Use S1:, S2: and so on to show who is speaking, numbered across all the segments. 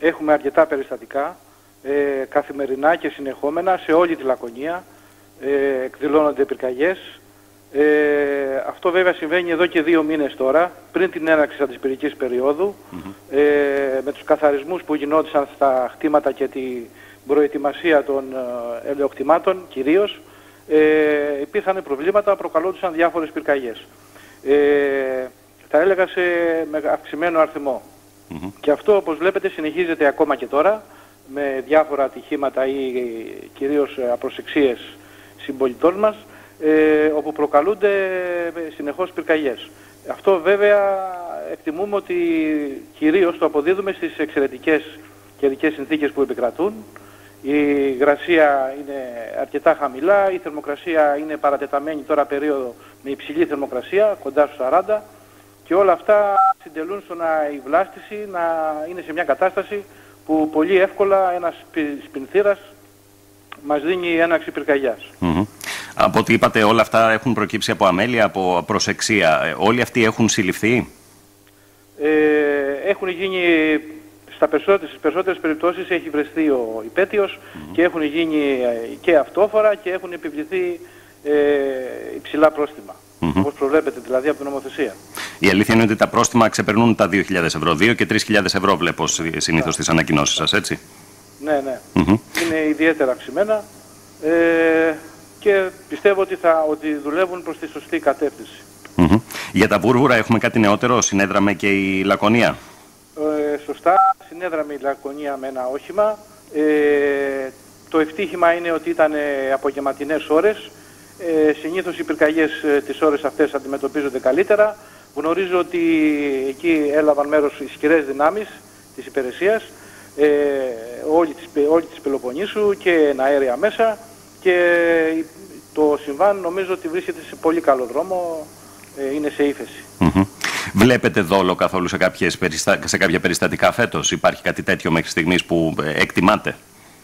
S1: έχουμε αρκετά περιστατικά, καθημερινά και συνεχόμενα σε όλη τη Λακωνία, εκδηλώνονται πυρκαγιές. Αυτό βέβαια συμβαίνει εδώ και 2 μήνες τώρα, πριν την έναρξη της αντισπυρικής περίοδου, με τους καθαρισμούς που γινόντουσαν στα χτήματα και την προετοιμασία των ελαιοκτημάτων κυρίως, υπήρχαν προβλήματα, προκαλόντουσαν διάφορες πυρκαγιές. Θα έλεγα σε αυξημένο αριθμό. Και αυτό, όπως βλέπετε, συνεχίζεται ακόμα και τώρα, με διάφορα ατυχήματα ή κυρίως απροσεξίες συμπολιτών μας, όπου προκαλούνται συνεχώς πυρκαγιές. Αυτό βέβαια εκτιμούμε ότι κυρίως το αποδίδουμε στις εξαιρετικές καιρικές συνθήκες που επικρατούν. Η υγρασία είναι αρκετά χαμηλά, η θερμοκρασία είναι παρατεταμένη τώρα περίοδο με υψηλή θερμοκρασία, κοντά στους 40, και όλα αυτά συντελούν στο να η βλάστηση να είναι σε μια κατάσταση που πολύ εύκολα ένας σπινθήρας μας δίνει έναρξη πυρκαγιάς.
S2: Από ό,τι είπατε, όλα αυτά έχουν προκύψει από αμέλεια, από προσεξία. Όλοι αυτοί έχουν συλληφθεί?
S1: Έχουν γίνει, στις περισσότερες περιπτώσεις έχει βρεθεί ο υπέτειος και έχουν γίνει και αυτόφορα και έχουν επιβληθεί υψηλά πρόστιμα. Όπως προβλέπετε δηλαδή από την νομοθεσία.
S2: Η αλήθεια είναι ότι τα πρόστιμα ξεπερνούν τα 2.000 ευρώ. 2 και 3.000 ευρώ βλέπω συνήθως στις ανακοινώσεις σας, έτσι?
S1: Ναι, ναι. Είναι ιδιαίτερα αυξημένα και πιστεύω ότι δουλεύουν προς τη σωστή κατεύθυνση.
S2: Για τα βούρβουρα έχουμε κάτι νεότερο? Συνέδραμε και η Λακωνία?
S1: Σωστά, συνέδραμε η Λακωνία με ένα όχημα. Το ευτύχημα είναι ότι ήταν απογευματινές ώρες. Συνήθως οι πυρκαγιές τις ώρες αυτές αντιμετωπίζονται καλύτερα. Γνωρίζω ότι εκεί έλαβαν μέρος ισχυρές δυνάμεις της υπηρεσίας, όλη της Πελοποννήσου και αέρια μέσα, και το συμβάν νομίζω ότι βρίσκεται σε πολύ καλό δρόμο, είναι σε ύφεση.
S2: Βλέπετε δόλο καθόλου σε κάποια περιστατικά φέτος? Υπάρχει κάτι τέτοιο μέχρι στιγμής που εκτιμάτε?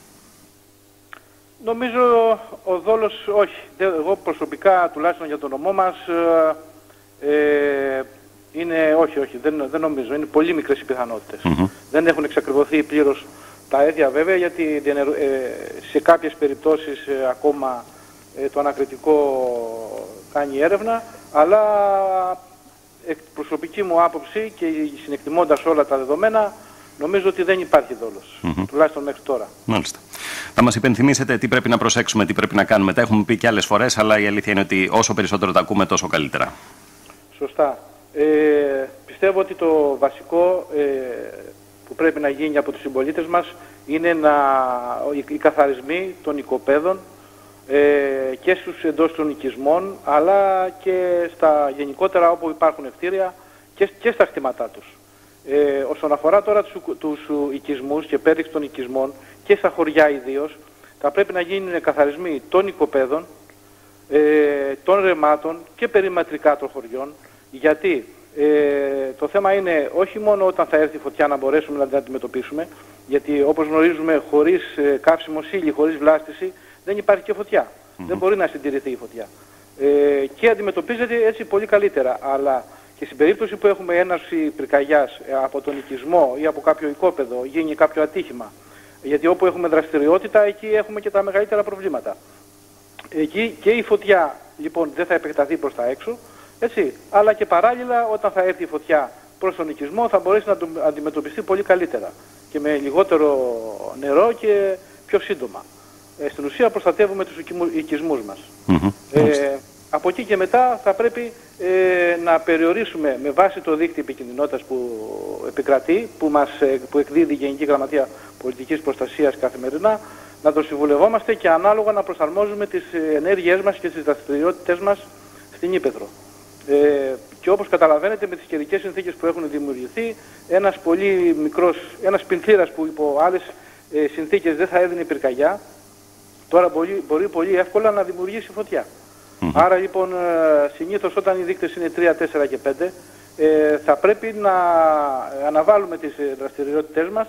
S1: Νομίζω ο δόλος όχι. Εγώ προσωπικά, τουλάχιστον για τον νομό μας, όχι, δεν νομίζω. Είναι πολύ μικρές οι πιθανότητες. Δεν έχουν εξακριβωθεί πλήρως τα αίτια βέβαια, γιατί σε κάποιες περιπτώσεις ακόμα το ανακριτικό κάνει έρευνα, αλλά προσωπική μου άποψη και συνεκτιμώντας όλα τα δεδομένα, νομίζω ότι δεν υπάρχει δόλος, τουλάχιστον μέχρι τώρα.
S2: Μάλιστα. Θα μας υπενθυμίσετε τι πρέπει να προσέξουμε, τι πρέπει να κάνουμε? Τα έχουμε πει και άλλες φορές, αλλά η αλήθεια είναι ότι όσο περισσότερο τα ακούμε, τόσο καλύτερα.
S1: Σωστά. Πιστεύω ότι το βασικό που πρέπει να γίνει από τους συμπολίτες μας είναι οι καθαρισμοί των οικοπαίδων και εντός των οικισμών, αλλά και γενικότερα όπου υπάρχουν κτίρια και στα κτήματά τους. Όσον αφορά τώρα τους οικισμούς και πέριξη των οικισμών και στα χωριά ιδίως, θα πρέπει να γίνουν καθαρισμοί των οικοπαίδων, των ρεμάτων και περιμετρικά των χωριών, γιατί το θέμα είναι όχι μόνο όταν θα έρθει η φωτιά να μπορέσουμε να την αντιμετωπίσουμε, γιατί όπως γνωρίζουμε χωρίς καύσιμο ύλη, χωρίς βλάστηση δεν υπάρχει και φωτιά. Δεν μπορεί να συντηρηθεί η φωτιά. Και αντιμετωπίζεται έτσι πολύ καλύτερα, αλλά και στην περίπτωση που έχουμε έναρξη πυρκαγιάς από τον οικισμό ή από κάποιο οικόπεδο, γίνει κάποιο ατύχημα, γιατί όπου έχουμε δραστηριότητα, εκεί έχουμε και τα μεγαλύτερα προβλήματα. Εκεί και η φωτιά λοιπόν δεν θα επεκταθεί προς τα έξω, έτσι, αλλά και παράλληλα όταν θα έρθει η φωτιά προς τον οικισμό θα μπορέσει να αντιμετωπιστεί πολύ καλύτερα και με λιγότερο νερό και πιο σύντομα. Στην ουσία προστατεύουμε τους οικισμούς μας. Από εκεί και μετά θα πρέπει να περιορίσουμε με βάση το δίκτυο επικινδυνότητας που επικρατεί, που εκδίδει η Γενική Γραμματεία Πολιτικής Προστασίας καθημερινά, να το συμβουλευόμαστε και ανάλογα να προσαρμόζουμε τις ενέργειές μας και τις δραστηριότητες μας στην Ύπαιθρο. Και όπως καταλαβαίνετε, με τις καιρικές συνθήκες που έχουν δημιουργηθεί, ένας πολύ μικρός, ένας πινθήρας που υπό άλλες συνθήκες δεν θα έδινε πυρκαγιά, τώρα μπορεί πολύ εύκολα να δημιουργήσει φωτιά. Άρα λοιπόν συνήθως όταν οι δείκτες είναι 3, 4 και 5, θα πρέπει να αναβάλουμε τις δραστηριότητες μας,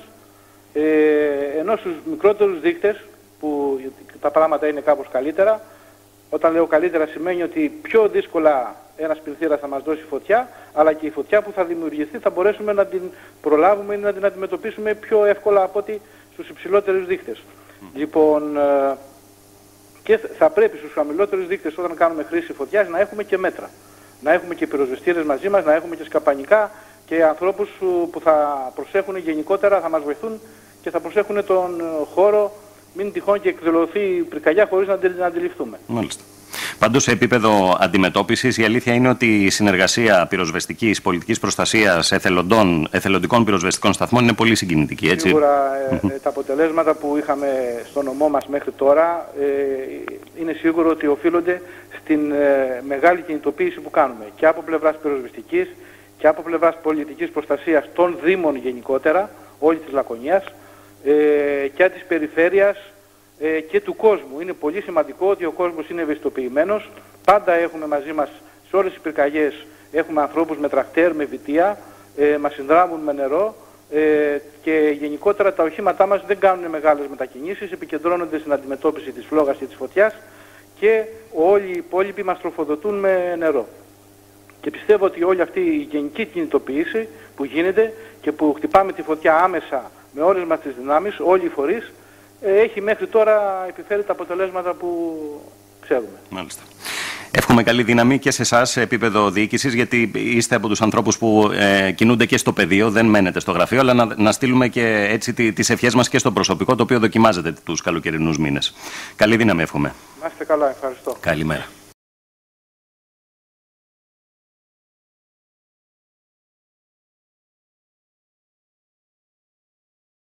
S1: ενώ στους μικρότερους δείκτες που τα πράγματα είναι κάπως καλύτερα. Όταν λέω καλύτερα σημαίνει ότι πιο δύσκολα ένας πυρθύρας θα μας δώσει φωτιά, αλλά και η φωτιά που θα δημιουργηθεί θα μπορέσουμε να την προλάβουμε ή να την αντιμετωπίσουμε πιο εύκολα από ότι στους υψηλότερους δείκτες. Λοιπόν, και θα πρέπει στους χαμηλότερους δείκτες, όταν κάνουμε χρήση φωτιάς, να έχουμε και μέτρα. Να έχουμε και πυροσβεστήρες μαζί μας, να έχουμε και σκαπανικά και ανθρώπους που θα προσέχουν γενικότερα, θα μας βοηθούν και θα προσέχουν τον χώρο, μην τυχόν και εκδηλωθεί πυρκαγιά χωρίς να την αντιληφθούμε.
S2: Μάλιστα. Πάντως, σε επίπεδο αντιμετώπισης, η αλήθεια είναι ότι η συνεργασία πυροσβεστικής, πολιτικής προστασίας, εθελοντικών πυροσβεστικών σταθμών είναι πολύ συγκινητική, έτσι.
S1: Σίγουρα τα αποτελέσματα που είχαμε στο νομό μας μέχρι τώρα είναι σίγουρο ότι οφείλονται στην μεγάλη κινητοποίηση που κάνουμε και από πλευράς πυροσβεστικής και από πλευράς πολιτικής προστασίας των Δήμων γενικότερα, όλη της Λακωνίας και της περιφέρειας και του κόσμου. Είναι πολύ σημαντικό ότι ο κόσμος είναι ευαισθητοποιημένος. Πάντα έχουμε μαζί μας, σε όλες τις πυρκαγιές, έχουμε ανθρώπους με τρακτέρ, με βιτία, μας συνδράμουν με νερό και γενικότερα τα οχήματά μας δεν κάνουν μεγάλες μετακινήσεις, επικεντρώνονται στην αντιμετώπιση της φλόγας και της φωτιάς και όλοι οι υπόλοιποι μας τροφοδοτούν με νερό. Και πιστεύω ότι όλη αυτή η γενική κινητοποίηση που γίνεται και που χτυπάμε τη φωτιά άμεσα με όλες μας τις δυνάμεις, όλοι οι φορείς, έχει μέχρι τώρα επιφέρει τα αποτελέσματα που ξέρουμε.
S2: Μάλιστα. Εύχομαι καλή δύναμη και σε εσάς σε επίπεδο διοίκησης, γιατί είστε από τους ανθρώπους που κινούνται και στο πεδίο, δεν μένετε στο γραφείο, αλλά να στείλουμε και έτσι τις ευχές μας και στο προσωπικό, το οποίο δοκιμάζεται τους καλοκαιρινούς μήνες. Καλή δύναμη, εύχομαι.
S1: Να είστε καλά, ευχαριστώ.
S2: Καλημέρα.